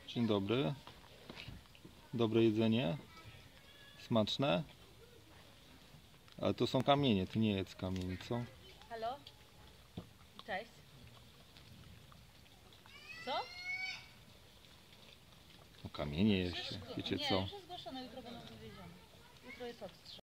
Dzień dobry. Dobre jedzenie? Smaczne? Ale to są kamienie, ty nie jedz kamieni, co? Halo? Cześć. Co? No kamienie jeszcze, wiecie Nie, co? już jest zgłoszone, jutro będą wywiezione. Jutro jest odstrzel.